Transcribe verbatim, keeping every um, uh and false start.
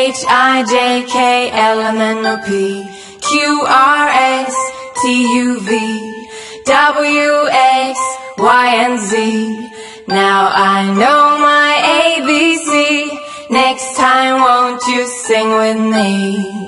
H I J K L M N O P Q R S T U V W X Y and Z. Now I know my A B C. Next time won't you sing with me?